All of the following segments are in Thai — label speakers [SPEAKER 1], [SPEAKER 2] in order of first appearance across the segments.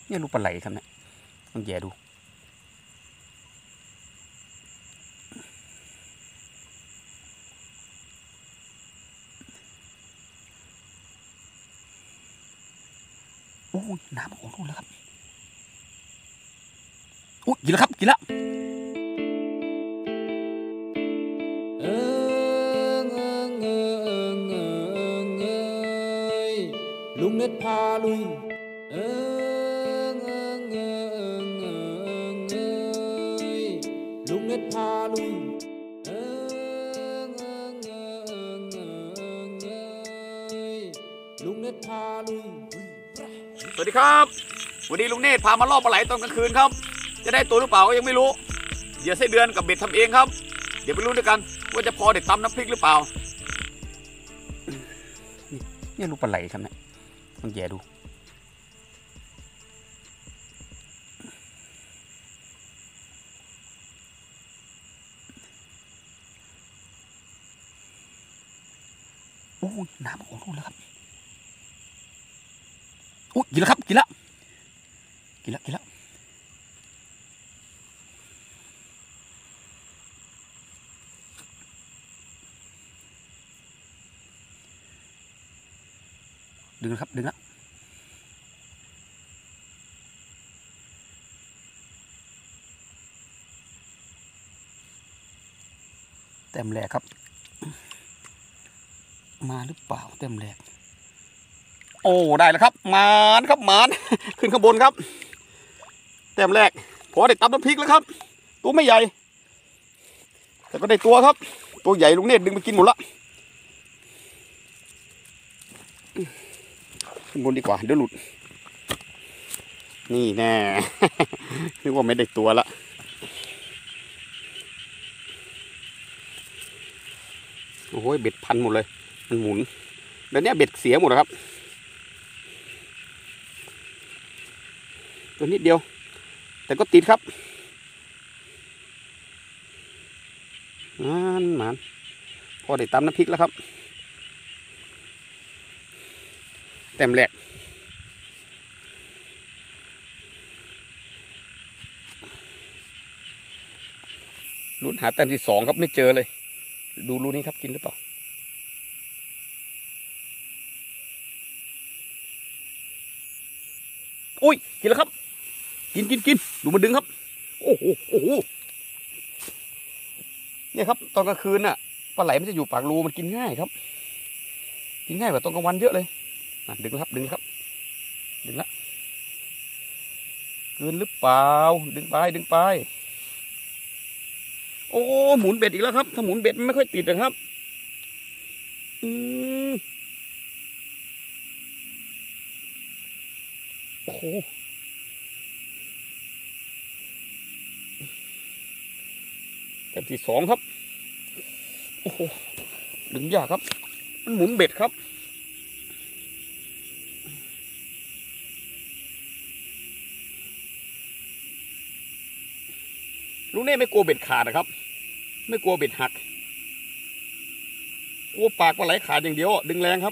[SPEAKER 1] เนี่ยลูกปลาไหลครับเนี่ยต้องแย่ดูโอ้ยน้ำออกลูกแล้วครับโอ้ยกินแล้วครับกินแล้ว
[SPEAKER 2] ลุงเน็ตพาลุยลุงเน็ตพาลุยลุงเน็ตพาลุย
[SPEAKER 1] สวัสดีครับวันนี้ลุงเนตรพามาล่อปลาไหลตอนกลางคืนครับจะได้ตัวหรือเปล่าก็ยังไม่รู้เดี๋ยวไส้เดือนกับเบ็ดทำเองครับเดี๋ยวไปรู้ด้วยกันว่าจะพอเด็ดตำน้ำพริกหรือเปล่าเนี่ยลูกปลาไหลครับเนี่ยต้องแย่ดูโอ้ยน้ำออกลูกแล้วครับโอ้ยกินแล้วครับกินแล้วกินแล้วกินแล้วดึงครับดึงแล้วเต็มแรกครับมาหรือเปล่าเต็มแรกโอ้ได้แล้วครับมานครับมานขึ้นข้างบนครับเต็มแรกพอได้ตำน้ำพริกแล้วครับตัวไม่ใหญ่แต่ก็ได้ตัวครับตัวใหญ่ลุงเนตรดึงไปกินหมดละขึ้นบนดีกว่าเดี๋ยวหลุดนี่แน่นึกว่าไม่ได้ตัวละโอ้โหเบ็ดพันหมดเลยมันหมุนเดี๋ยวนี้เบ็ดเสียหมดแล้วครับตัวนิดเดียวแต่ก็ติดครับมันพอได้ตำน้ำพริกแล้วครับแต้มแรกลุ้นหาแต้มที่สองครับไม่เจอเลยดูรูนี้ครับกินหรือเปล่าอุ้ยกินแล้วครับกินดูมันดึงครับโอ้โหเนี่ยครับตอนกลางคืนน่ะปลาไหลมันจะอยู่ปากรูมันกินง่ายครับกินง่ายกว่าตอนกลางวันเยอะเลยดึงแล้วครับดึงแล้วเกินหรือเปล่าดึงไปโอ้หมุนเบ็ดอีกแล้วครับถ้าหมุนเบ็ดมันไม่ค่อยติดนะครับโอ้โหแต้มที่สองครับโอ้โหดึงยากครับมันหมุนเบ็ดครับลุงเน่ไม่กลัวเบ็ดขาดนะครับไม่กลัวเบ็ดหักกลัวปากปลาไหลขาดอย่างเดียวดึงแรงครับ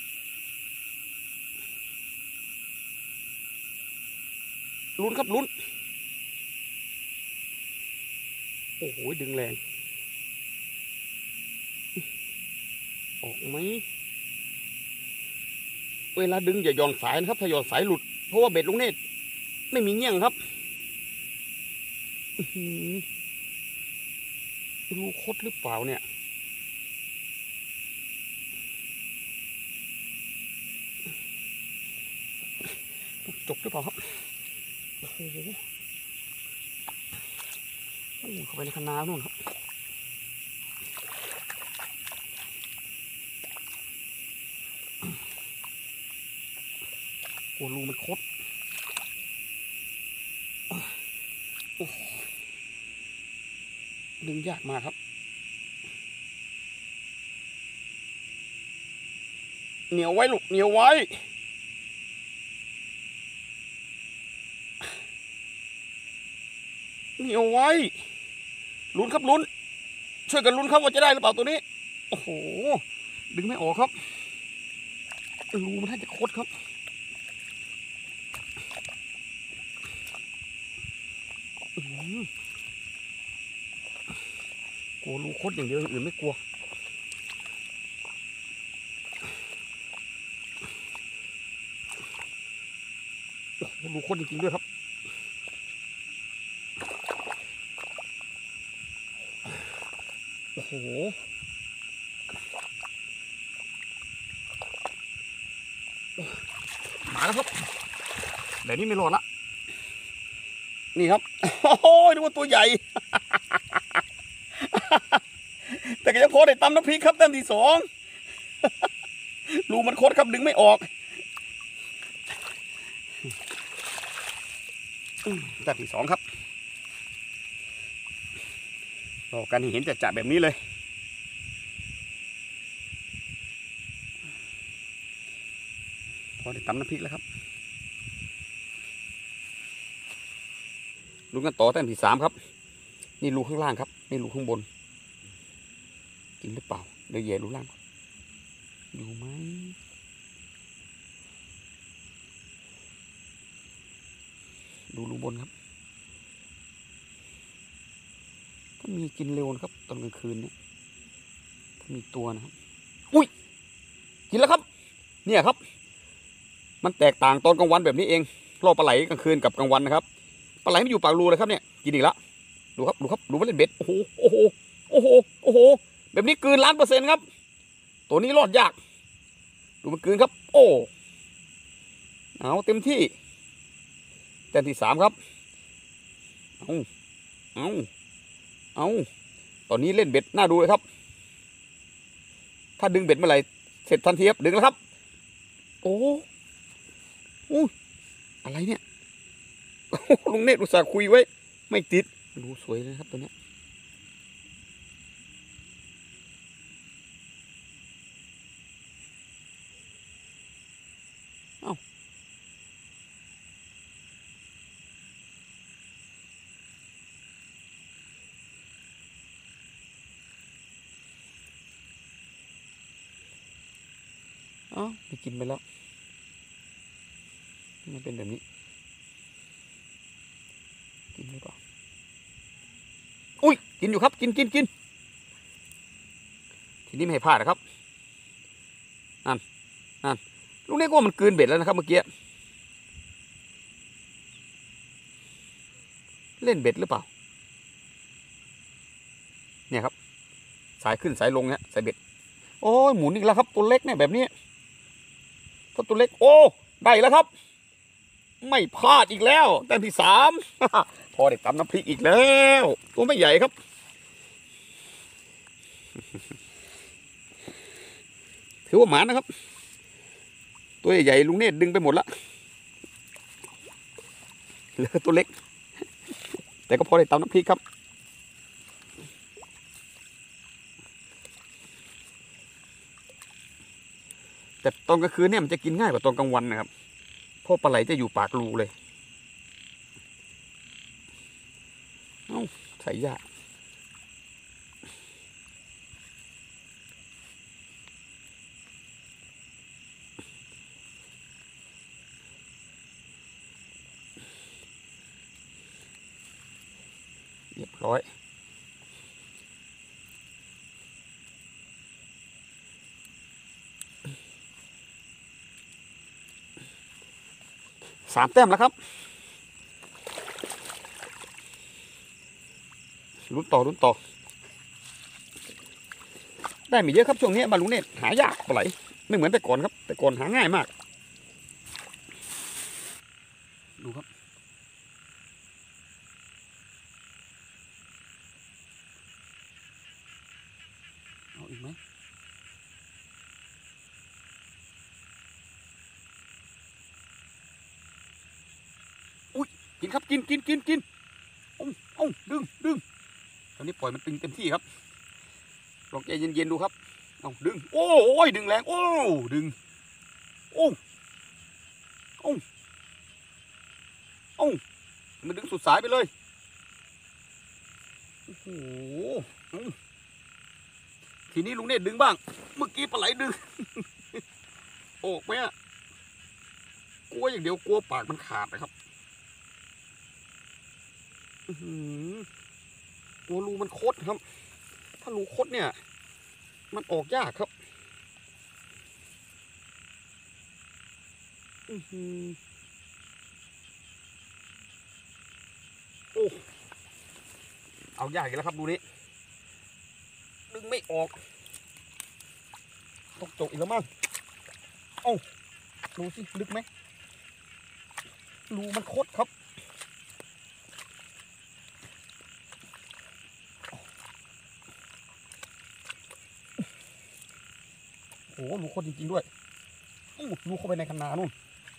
[SPEAKER 1] ลุ้นครับลุ้นโอ้โหดึงแรงออกไหมเวลาดึงอย่าหย่อนสายนะครับถ้าหย่อนสายหลุดเพราะว่าเบ็ดลุงเนตรไม่มีเงี้ยงครับรูคดหรือเปล่าเนี่ยจบหรือเปล่าครับโอ้โหเข้าไปในคันนาโน่นครับโอ้รูมันคดดึงยากมากครับเหนียวไว้ลูกเหนียวไว้เหนียวไว้ลุ้นครับลุ้นช่วยกันลุ้นครับว่าจะได้หรือเปล่าตัวนี้โอ้โหดึงไม่ออกครับรูมันน่าจะคดครับกลัวรูคดอย่างเดียวอย่างอื่นไม่กลัวรูคดจริงๆด้วยครับโอ้โหมาแล้วครับแบบนี้ไม่รอดละนี่ครับโอ้โหดูว่าตัวใหญ่ แต่ก็ยังพอได้ตำน้ำพริกครับแต้มที่ 2 รูมันคดครับดึงไม่ออกแต้มที่ 2ครับรอกันเห็นจะแบบนี้เลยพอได้ตำน้ำพริกแล้วครับลุ้นกันต่อแต้มที่ 3ครับนี่รูข้างล่างครับนี่รูข้างบนกินหรือเปล่าเดี๋ยวแย่รูล่างอยู่ไหมดูรูบนครับถ้ามีกินเร็วนะครับตอนกลางคืนเนี่ยถ้ามีตัวนะครับอุ้ยกินแล้วครับเนี่ยครับมันแตกต่างตอนกลางวันแบบนี้เองรอบปลาไหลกลางคืนกับกลางวันนะครับปลาไหลไม่อยู่ปากรูเลยครับเนี่ยกินอีกแล้วดูครับดูครับดูมันเล่นเบ็ดโอ้โหโอ้โหโอ้โหโอ้โหแบบนี้กืน1,000,000%ครับตัวนี้รอดยากดูมันกืนครับโอ้เอาเต็มที่แต้มที่ 3ครับเอาตอนนี้เล่นเบ็ดน่าดูเลยครับถ้าดึงเบ็ดเมื่อไหร่เสร็จทันทีครับดึงแล้วครับโอ้อะไรเนี่ยลุงเนตรอุตส่าห์คุยไว้ไม่ติดดูสวยเลยครับตัวเนี้ยไม่กินไปแล้วมันเป็นแบบนี้กินหรือเปล่าอุ้ยกินอยู่ครับกินทีนี้ไม่ให้พลาดนะครับนั่นลูกนี้ก็มันกลืนเบ็ดแล้วนะครับเมื่อกี้เล่นเบ็ดหรือเปล่าเนี่ยครับสายขึ้นสายลงเนี่ยสายเบ็ดโอ้ยหมุนอีกแล้วครับตัวเล็กเนี่ยแบบนี้ถ้าตัวเล็กโอ้ได้แล้วครับไม่พลาดอีกแล้วแต้มที่ 3 พอได้ตำน้ำพริกอีกแล้วตัวไม่ใหญ่ครับถือว่าหมานะครับตัวใหญ่ลุงเนตรดึงไปหมดละเหลือตัวเล็กแต่ก็พอได้ตำน้ำพริกครับแต่ตอนกลางคืนเนี่ยมันจะกินง่ายกว่าตอนกลางวันนะครับเพราะปลาไหลจะอยู่ปากรูเลยใส่ยากเรียบร้อย3 แต้มแล้วครับลุ้นต่อได้ไม่เยอะครับช่วงนี้บาลุงเนตรหายากปลาไหลไม่เหมือนแต่ก่อนครับแต่ก่อนหาง่ายมากดูครับเอาอีกไหมอุ้ยกินครับกินเอาดึงตอนนี้ปล่อยมันตึงเต็มที่ครับลองใจเย็นๆดูครับเอาดึงโอ้ยดึงแรงโอ้ดึงโอ้มันดึงสุดสายไปเลยโอ้โหทีนี้ลุงเนตรดึงบ้างเมื่อกี้ปลาไหลดึง โอ้ไหมอะกลัวอย่างเดียวกลัวปากมันขาดนะครับตัวรูมันคดครับถ้ารูคดเนี่ยมันออกยากครับโอ้เอายากอีกแล้วครับดูนี้ดึงไม่ออกต้องจกอีกแล้วมั้งเอ้าดูสิลึกไหมรูมันคดครับโอ้รูคดจริงๆด้วยรูเข้าไปในคันนานู่น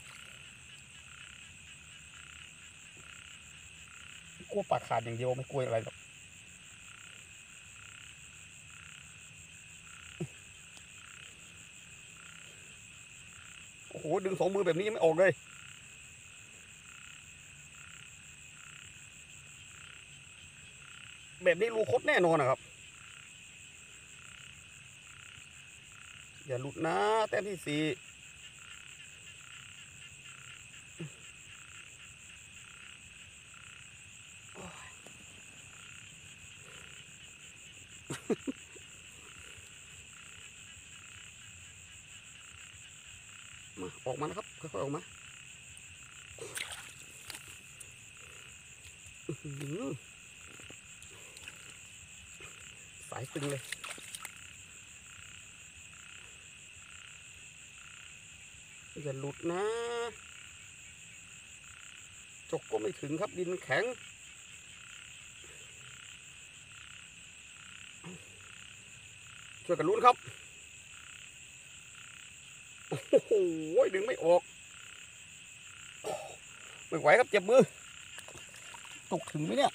[SPEAKER 1] กลัวปากขาดอย่างเดียวไม่กลัวอะไรหรอกโอ้โหดึง2 มือแบบนี้ยังไม่ออกเลยแบบนี้รูคดแน่นอนนะครับอย่าหลุดนะแต้มที่4มาออกมานะครับค่อยๆออกมาสายตึงเลยอย่าหลุดนะจกก็ไม่ถึงครับดินแข็งช่วยกันลุ้นครับโอ้โหดึงไม่ออกไม่ไหวครับเจ็บมือตกถึงไหมเนี่ย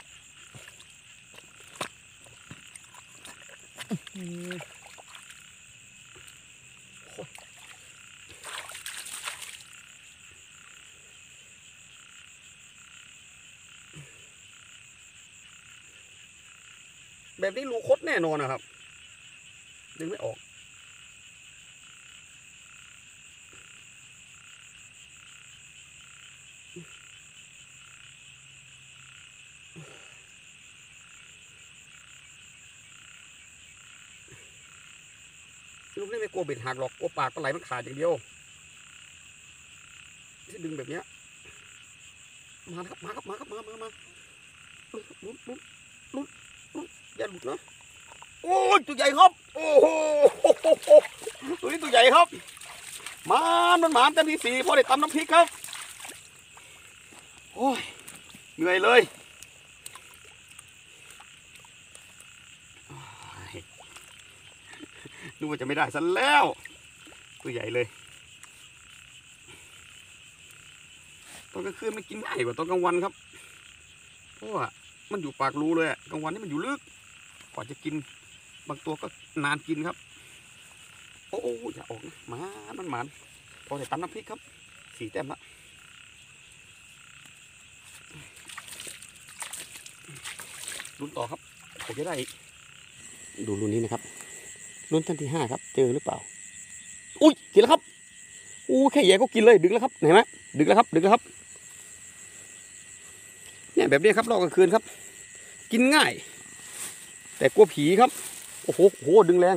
[SPEAKER 1] แบบนี้รูคดแน่นอนนะครับดึงไม่ออกลูกนี่ไม่กลัวเบ็ดหักหรอกกลัวปากปลาไหลมันขาดอย่างเดียวที่ดึงแบบเนี้ยมาครับมาครับมาครับมาลุ้นอย่าหลุดนะโอ้ยตัวใหญ่ครับโอ้โหตัวนี้ตัวใหญ่ครับมันหมานเต็มที่4พอได้ตำน้ำพริกครับโอ้ยเหนื่อยเลยนึกว่าจะไม่ได้ซะแล้วตัวใหญ่เลยตอนกลางคืนมันกินง่ายกว่าตอนกลางวันครับเพราะว่ามันอยู่ปากรูเลยกลางวันนี่มันอยู่ลึกกว่าจะกินบางตัวก็นานกินครับโอ้อย่าออกนะมันหมานพอได้ตำน้ำพริกครับ4 แต้มละลุ้นต่อครับผมจะได้อีกดูรุ่นนี้นะครับรุ่นท่านที่5ครับเจอหรือเปล่าอุ้ยกินแล้วครับแค่แย่ก็กินเลยดึงแล้วครับเห็นไหมดึงแล้วครับเนี่ยแบบนี้ครับรอบกลางคืนครับกินง่ายแต่กลัวผีครับโอ้โหดึงแรง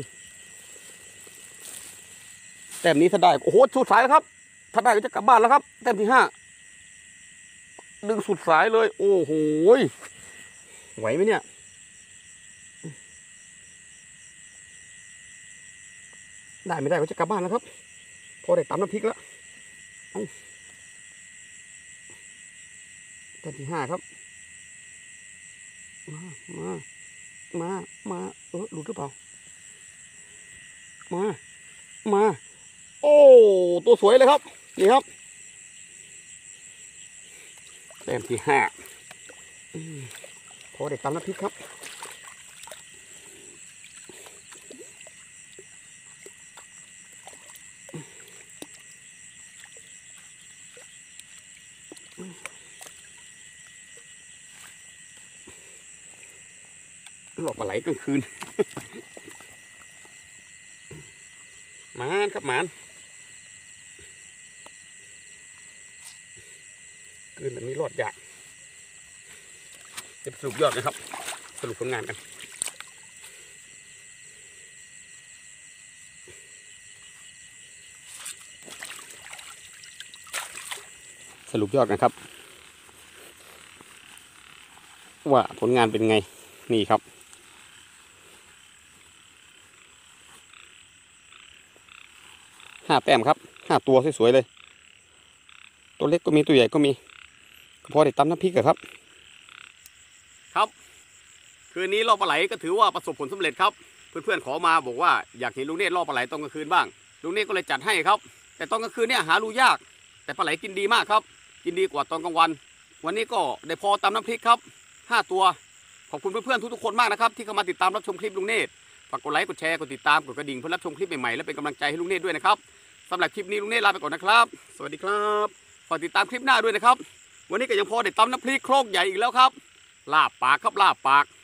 [SPEAKER 1] แต้มนี้ถ้าได้โอ้โหสุดสายแล้วครับถ้าได้ก็จะกลับบ้านแล้วครับแต้มที่5ดึงสุดสายเลยโอ้โหไหวไหมเนี่ยได้ไม่ได้ก็จะกลับบ้านแล้วครับพอได้ตำน้ำพริกแล้วแต้มที่5ครับมาหลุดหรือเปล่ามาโอ้ตัวสวยเลยครับนี่ครับแต้มที่5พอได้ตำน้ำพริกครับหลอกปลาไหลกลางคืนหมานครับหมานคืนแบบนี้รอดยากจะสรุปยอดนะครับสรุปผลงานกันสรุปยอดกันครับว่าผลงานเป็นไงนี่ครับ5 แต้มครับ5 ตัวสวยๆเลยตัวเล็กก็มีตัวใหญ่ก็มีพอได้ตำน้ำพริกอะครับครับคืนนี้ล่อปลาไหลก็ถือว่าประสบผลสำเร็จครับเพื่อนๆขอมาบอกว่าอยากเห็นลุงเนตรล่อปลาไหลตอนกลางคืนบ้างลุงเนตรก็เลยจัดให้ครับแต่ตอนกลางคืนเนี่ยหาดูยากแต่ปลาไหลกินดีมากครับกินดีกว่าตอนกลางวันวันนี้ก็ได้พอตำน้ำพริกครับ5 ตัวขอบคุณเพื่อนๆทุกๆคนมากนะครับที่เข้ามาติดตามรับชมคลิปลุงเนตรฝากกดไลค์กดแชร์กดติดตามกดกระดิ่งเพื่อรับชมคลิปใหม่ๆและเป็นกำลังใจให้ลุงเนตรด้วยนะครับสำหรับคลิปนี้ลุงเนตรลาไปก่อนนะครับสวัสดีครับฝากติดตามคลิปหน้าด้วยนะครับวันนี้ก็ยังพอได้ตำน้ำพริกโครกใหญ่อีกแล้วครับลาบปากครับลาบปาก